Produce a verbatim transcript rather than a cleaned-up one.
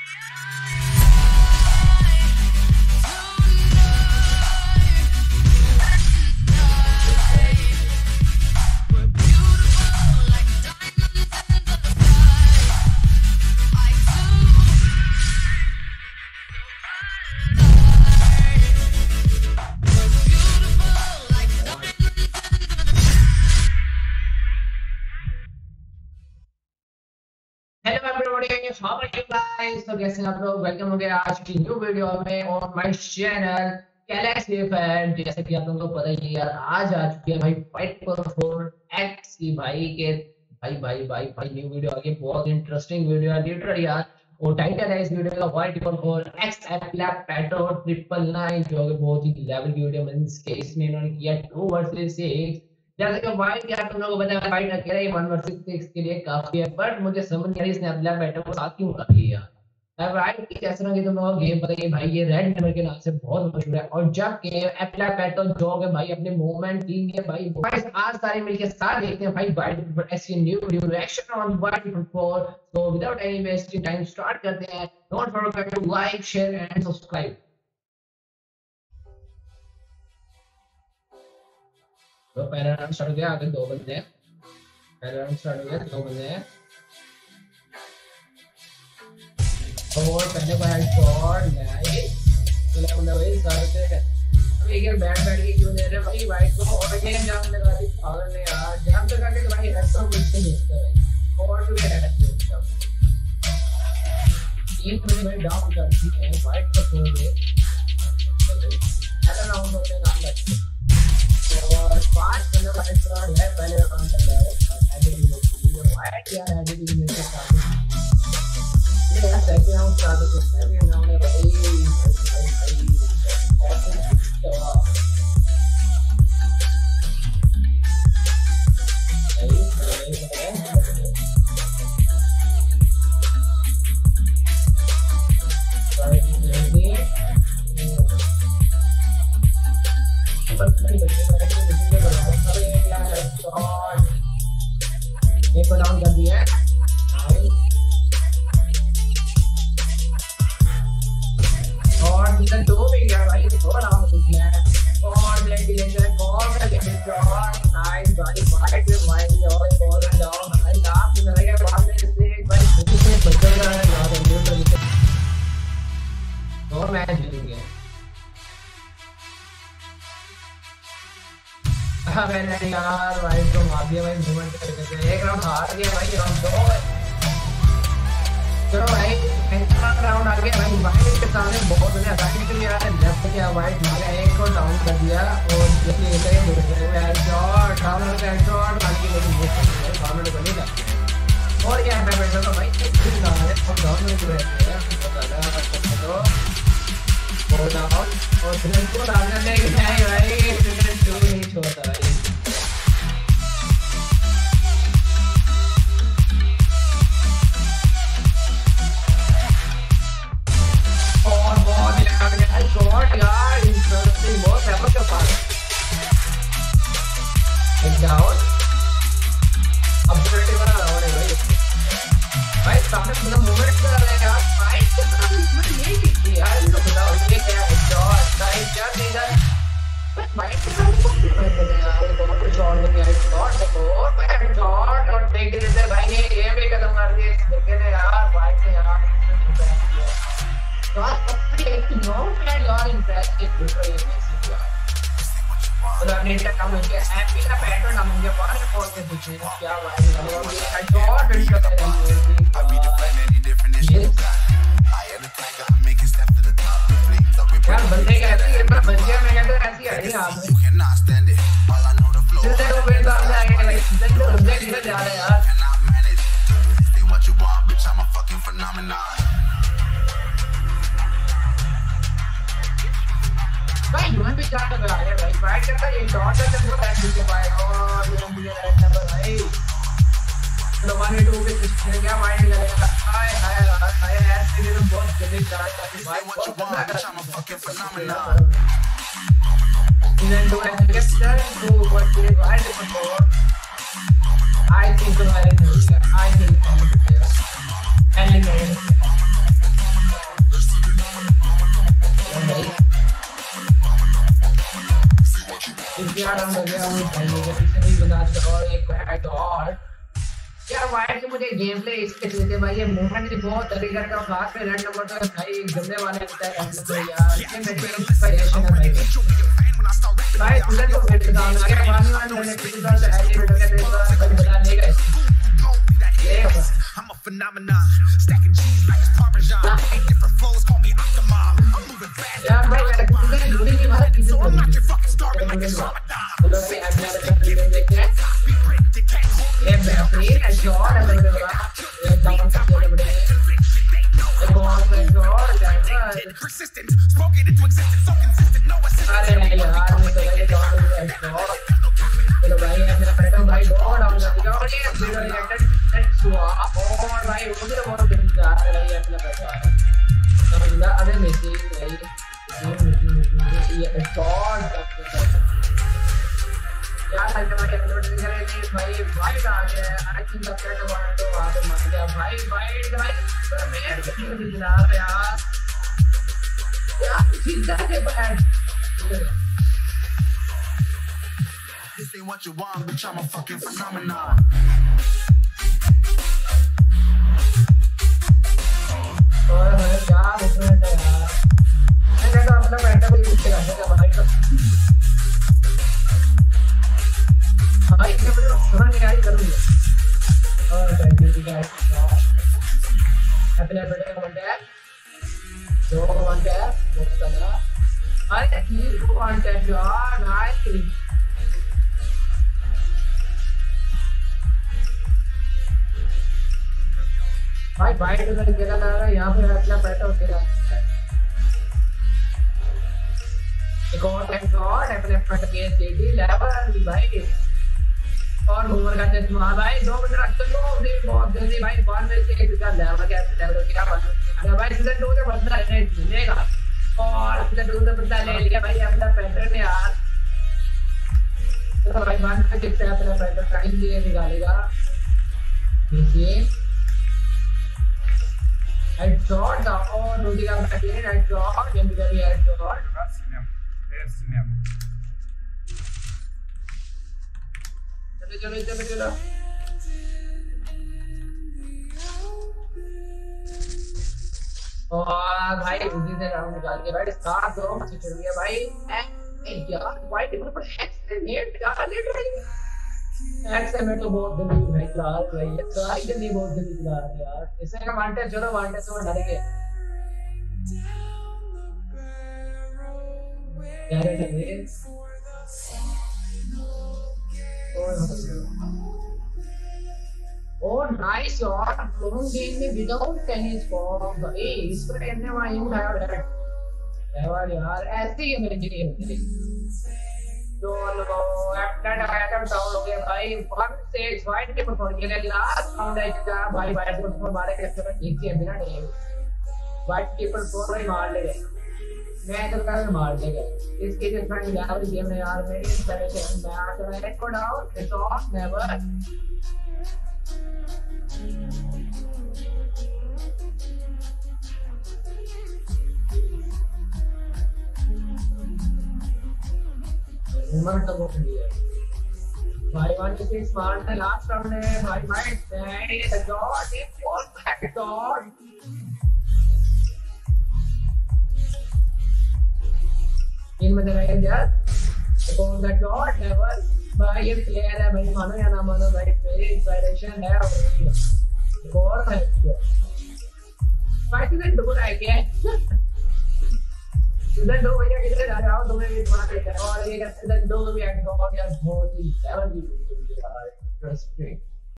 How are you guys? तो कैसे आप लोग? वेलकम हो गया आज की न्यू वीडियो में on my channel galaxy fan. जैसे कि आप लोगों को पता ही है यार, आज आ चुकी है भाई व्हाइट फोर फोर एक्स की भाई के भाई भाई भाई भाई न्यू वीडियो आ गई। बहुत इंटरेस्टिंग वीडियो है लिटरली यार। और टाइटल है इस वीडियो का व्हाइट फोर फोर एक्स एपेलापाटो ट्रिपल नाइन, जो कि बहुत ही लेवल की वीडियो मींस के इसमें इन्होंने किया टू वर्सेस सिक्स। जैसे कि वाइट यार तुम लोगों को पता है वाइट अकेला ही वन वर्सेस सिक्स के लिए काफी है, बट मुझे समझ नहीं आ रही इसने अपना बैटर को साथ क्यों रख लिया। अब वाइट की जैसे ना कि तुम लोगों को गेम पता है भाई, ये रेड नंबर के नाम से बहुत मशहूर है। और जब के एपेलापाटो जो है भाई अपने मूवमेंट टीम के भाई गाइस आज सारे मिलके साथ देखते हैं भाई वाइट ऐसी new video reaction on white four four. So without any wasting time start करते हैं। Don't forget to like share and subscribe. तो पहला राउंड स्टार्ट हो गया, आगे दो बंदे हैं। पहला राउंड स्टार्ट हो गया, दो बंदे हैं और पहले को हेडशॉट नाइस। चलो बंदा भाई सारे से अब एक बैट बैट के क्यों दे रहे भाई वाइट को? और ये जाम लगा दी पागल ने यार, जाम लगा के तो भाई हेडशॉट मिलते नहीं है और तो ये हेडशॉट तीन तो भाई डाउन करती है वाइट को छोड़ दे। पहला राउंड होते हैं नाम लगते और पांच बंदे का हेडशॉट है। पहले राउंड चल रहा है एडिटिंग में वाइट यार एडिटिंग में से काफी ये यार सेकंड राउंड स्टार्ट हो गया है। ये नाम है भाई भाई भाई एक को डाउन कर दिया और सीजन दो में गया भाई, दो डाउन हो गया है और वेंटिलेशन कॉल का शॉट नाइस भाई वाइट में भाई और फॉल डाउन भाई नाम से लग गया बाद में से एक भाई खुद से बचल रहा है यार। न्यूट्रल दो मैच जीतेंगे। हाँ मैंने यार भाई तो मार दिया भाई मूवमेंट करके। एक राउंड हार गया भाई, राउंड दो चलो भाई राउंड आ गया भाई। वाइट के सामने बहुत बड़े अटैकिंग के लिए आ रहा है। लेफ्ट किया वाइट मारा, एक को डाउन कर दिया और जैसे एक हेडशॉट डाउन हो गया हेडशॉट बाकी लेकिन वो डाउन बनी जाती है। और क्या है बैठा तो भाई एक दिन डाउन है और डाउन में रहते हैं तो वो डाउन और फिर को डालने देंगे भाई फिर टू नहीं छोड़ता भाई। शॉट यार इंटरेस्टिंग बहुत है पर पास एक डाउन अब थर्टी बना रहा है भाई। भाई सामने पूरा मूवमेंट कर रहे हैं यार भाई के साथ इसमें नहीं दिखती यार इनको बताओ ये क्या है शॉट नाइस क्या देगा भाई के साथ बहुत कर रहे हैं यार। बहुत शॉट हो गया शॉट देखो और बैक शॉट और देख रहे भाई ने ये भी कदम मार दिए देख रहे यार भाई से यार अपने काम में हैप्पी का पैटर्न हम मुझे पास फोर के पीछे क्या बात है शॉट हिट करते हैं यार बंदे कैसे ये मैं बंदे में कहते ऐसी है आप जितने को बेटा आ गया जितने को बंदे किधर जा रहे हैं यार। भाई यूं भी चार लगा है भाई फाइट करता है शॉट से तो टैच के पाए और ये मुझे रेड नंबर भाई तो वन टू के पिछले क्या माइंड लगेगा हाय हाय हाय ऐसे भी तो बहुत जल्दी चार्ज करती भाई बहुत phenomenon सीजन टू है capture to what is wide four I think तो है आई थिंक एलिमिनेट क्या नाम हो गया वो भाई मुझे पीछे नहीं बता दो और एक हैट और यार वाइट के मुझे गेम प्ले इसके चलते भाई ये मूवमेंट भी बहुत तरीके का फास्ट पे रेड नंबर तो भाई गंदे वाले होता है तो यार ये मेरी इंस्पिरेशन है भाई भाई तुझे तो वेट डाउन आ गया पानी वाले मैंने किसी तरह से ऐसे वेट करके देखा भाई बता नहीं गए ये I'm a phenomenon stacking cheese like it's parmesan eight different flows call me optimum I'm moving fast यार भाई यार तुझे लूटी की मारा किसी को नहीं चलो भाई अब मेरा कंप्लीट देखते हैं ये बेहतरीन है शॉट है मेरे बड़ा ये डाउन से बोले बड़े एक और पे शॉट है persistent spoken into existence so consistent no assistance अरे नहीं यार मैं तो भाई डाउन है शॉट चलो भाई अपना पैटर्न भाई दो डाउन कर दिया और ये वीडियो रिलेटेड नेक्स्ट हुआ और भाई वो भी बहुत दिन जा रहा है अपना पैटर्न समझना अरे मिसिंग भाई ये शॉट यार अल्टीमेट अपलोड करे नहीं भाई भाई आ गया I think the friend want तो वहां पे मर गया भाई भाई भाई तो मैं किसी को दिला रहा यार यार चिंता के बैठ This ain't what you want, bitch, I'm a fucking phenomenon. ओए भाई क्या डिफरेंट है यार मैं कहता हूं अपना बैठा भी यूज कर सकता भाई का भाई ये बड़े समझ नहीं आई करूंगा और थैंक यू गाइस अपने बेटे का कांटेक्ट दो कांटेक्ट वो करना अरे तीन कांटेक्ट यार नाइस भाई भाई तो मैंने खेला था यहाँ पे अपना पैसा हो गया एक और टाइम और अपने फट के सीडी लेवल भाई और घूमर का चश्मा भाई दो मिनट रख लो दिन बहुत जल्दी भाई बॉल में से एक का लेवल क्या लेवल क्या बात है भाई सीजन दो से बदला है मिलेगा और सीजन दो से बदला ले लिया भाई अपना पैटर्न यार तो भाई वन पे कितना अपना पैटर्न टाइम लिए निकालेगा देखिए headshot और दूसरी का बैटिंग headshot ये मुझे भी headshot assim mesmo é assim mesmo चलो चलो चलो चलो और भाई उसी से राउंड निकाल के भाई स्टार्ट दो मत चल गया भाई ए यार वाइट टेबल पर एक्सलेट यार लिटरली एक्सलेट तो बहुत जल्दी भाई क्लास भाई ये ट्राई करनी बहुत जल्दी चला यार इससे का वांटेज चलो वांटेज से डरेंगे यार ये और नाइस यार लॉन्ग गेम में विदाउट टेनिस फॉर्म भाई इस पर करने वाला यूं उठाया बैट यार यार ऐसे ही मेरी गेम होती जो लो एप्टन आया था डाउन हो गया भाई वन से वाइट के परफॉर्म किया लास्ट राउंड है का भाई वाइट को पर मारे के सब एक ही बिना नहीं वाइट के पर फोर ही मार ले गए मैं तो कर मार दे गए इसके डिफरेंट यार गेम में यार मेरी इंस्पिरेशन मैं आ रहा है को डाउन इट्स ऑफ नेवर उमर तो बहुत दिया भाई वन टू सिक्स मार ने लास्ट राउंड है भाई might and the god is for back god in में रह गया कौन द गॉड नेवर भाई ये प्लेयर है भाई मानो या ना मानो भाई मेरी इंस्पिरेशन है और है भाई तुझे डूब रहा है क्या सीजन दो भैया किधर जा रहे हो तुम्हें भी थोड़ा देखा और ये सीजन दो में भी एक्ट और यार बहुत ही लेवल की यार ट्रस्ट